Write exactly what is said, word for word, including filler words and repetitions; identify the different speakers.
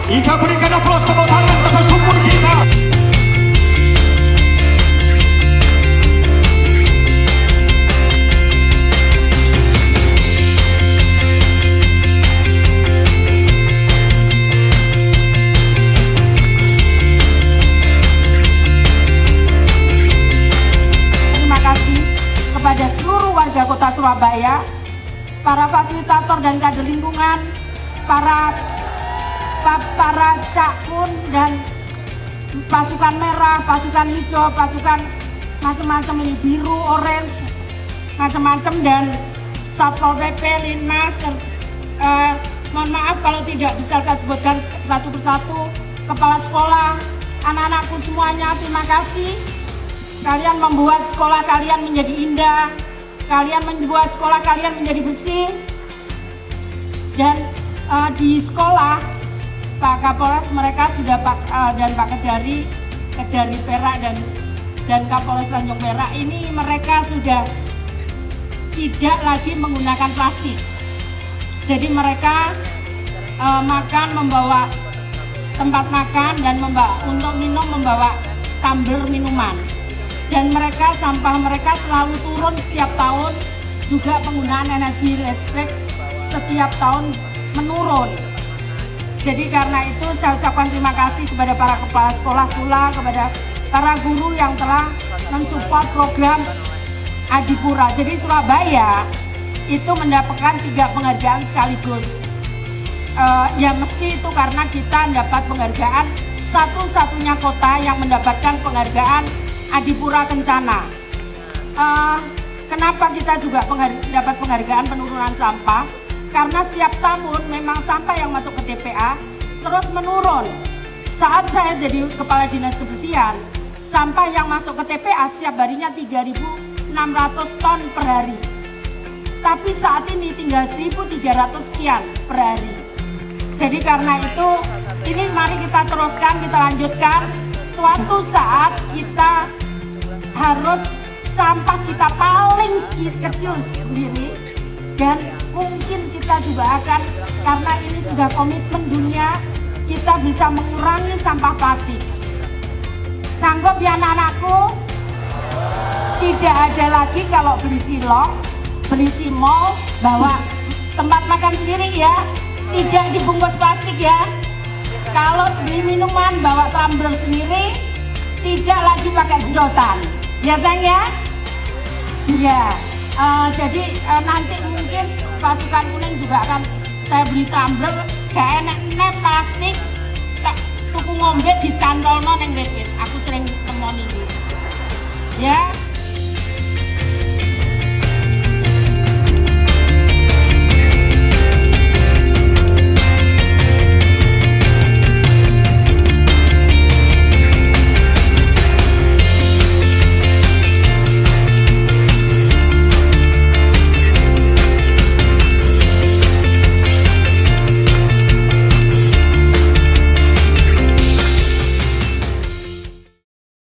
Speaker 1: Ika berikan aplaus tepuk tangan rasa syukur kita.
Speaker 2: Terima kasih kepada seluruh warga Kota Surabaya, para fasilitator dan kader lingkungan, para para cakun dan pasukan merah, pasukan hijau, pasukan macam-macam ini, biru, orange, macam-macam, dan Satpol P P, Linmas. Eh, mohon maaf kalau tidak bisa saya sebutkan satu persatu. Kepala sekolah, anak-anakku semuanya, terima kasih. Kalian membuat sekolah kalian menjadi indah, kalian membuat sekolah kalian menjadi bersih, dan uh, di sekolah Pak Kapolres mereka sudah Pak uh, dan Pak Kejari, Kejari Perak dan dan Kapolres Tanjung Perak ini mereka sudah tidak lagi menggunakan plastik. Jadi mereka uh, makan membawa tempat makan dan membawa, untuk minum membawa tumbler minuman. Dan mereka sampah mereka selalu turun setiap tahun, juga penggunaan energi listrik setiap tahun menurun. Jadi karena itu saya ucapkan terima kasih kepada para kepala sekolah pula, kepada para guru yang telah mensupport program Adipura. Jadi Surabaya itu mendapatkan tiga penghargaan sekaligus. Uh, ya meski itu karena kita mendapat penghargaan satu-satunya kota yang mendapatkan penghargaan Adipura Kencana. Uh, kenapa kita juga pengharga, dapat penghargaan penurunan sampah? Karena setiap tahun memang sampah yang masuk ke T P A terus menurun. Saat saya jadi Kepala Dinas Kebersihan, sampah yang masuk ke T P A setiap harinya tiga ribu enam ratus ton per hari. Tapi saat ini tinggal seribu tiga ratus sekian per hari. Jadi karena itu, ini mari kita teruskan, kita lanjutkan. Suatu saat kita harus sampah kita paling kecil sendiri, dan mungkin kita juga akan, karena ini sudah komitmen dunia, kita bisa mengurangi sampah plastik. Sanggup ya anak-anakku? Tidak ada lagi kalau beli cilok, beli cimol, bawa tempat makan sendiri ya, tidak dibungkus plastik ya. Kalau beli minuman bawa tumbler sendiri, tidak lagi pakai sedotan, ya sayang ya? Ya, uh, jadi uh, nanti mungkin pasukan kuning juga akan saya beli tumbler, gak enek-enek plastik, tuku ngombe dicantolno neng wit-wit. Aku sering temoni gitu. Ya.